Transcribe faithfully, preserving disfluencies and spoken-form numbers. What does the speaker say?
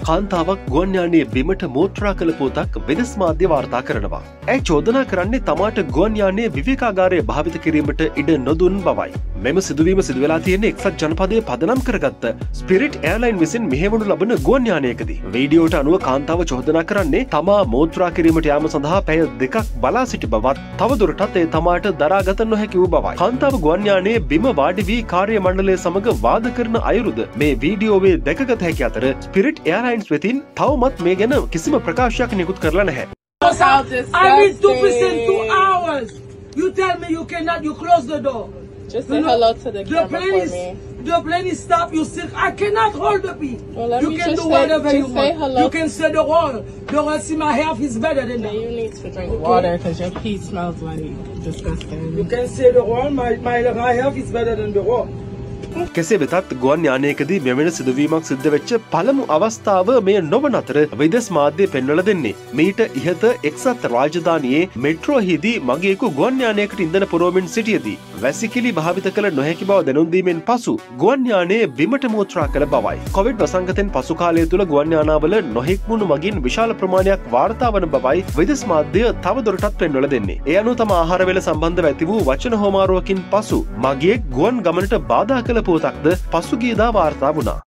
කාන්තාවක් ගුවන් යානයේ බිමට මෝත්‍රා කළ පුවතක් විදෙස් මාධ්‍ය වාර්තා කරනවා. ඇය චෝදනා කරන්නේ තමාට ගුවන් යානයේ විවේකාගාරය භාවිත කිරීමට ඉඩ නොදුන් බවයි. මෙම සිදුවීම සිදු වෙලා තියෙන්නේ එක්සත් ජනපදයේ පදනම් කරගත්ත ස්පිරිට් එයාර්ලයින් විසින් මෙහෙවනු ලබන ගුවන් යානයකදී. වීඩියෝට අනුව කාන්තාව චෝදනා කරන්නේ තමා මෝත්‍රා කිරීමට යාම සඳහා පැය දෙකක් බලා සිටි බවත් තවදුරටත් ඒ තමාට දරාගත නොහැකි වූ බවයි. කාන්තාව ගුවන් යානයේ බිම වාඩි වී කාර්ය මණ්ඩලය සමග වාද කරන අයුරුද මේ වීඩියෝවේ දැකගත හැකි අතර ස්පිරිට් එයාර්ලයින්ස් වෙතින් තවමත් මේ ගැන කිසිම ප්‍රකාශයක් නිකුත් කරලා නැහැ. I need two percent two hours. You tell me you cannot, you close the door. Just say hello to the, the camera plane for is, me. The plane is stopped. You still, I cannot hold the beat. Well, let you me can just do say, whatever just you say want. hello. You can say the wall. The wall, see my health is better than that. You need to drink okay. water because your pee smells like disgusting. You can say the wall. My, my, my health is better than the wall. කෙසේ වෙතත් ගුවන් යානයකදී මෙවැනි සිදුවීමක් සිද්ධ වෙච්ච පළමු අවස්ථාව මේ නොවන අතර විදෙස් මාධ්‍ය පෙන්වලා දෙන්නේ. මීට ඉහත එක්සත් රාජධානියේ මෙට්‍රෝහිදී මගේකු ගුවන් යානයකට ඉන්ධන පුරවමින් සිටියදී වැසිකිලි භාවිත කළ නොහැකි බව දැනුම් දීමෙන් පසු ගුවන් යානයේ බිමට මෝත්‍රා කළ බවයි. කොවිඩ් වසංගතෙන් පසු කාලය තුල ගුවන් යානාවල නොහික්මුණු මගින් විශාල ප්‍රමාණයක් වාර්තා වන බවයි විදෙස් මාධ්‍ය තවදුරටත් පෙන්වලා දෙන්නේ. ඒ අනුව තම ආහාර වේල සම්බන්ධව ඇති වූ වචන හෝමාරුවකින් පසු මගේ ගුවන් ගමනට බාධා කළ පුවතක්ද පසුගියදා වාර්තා වුණා.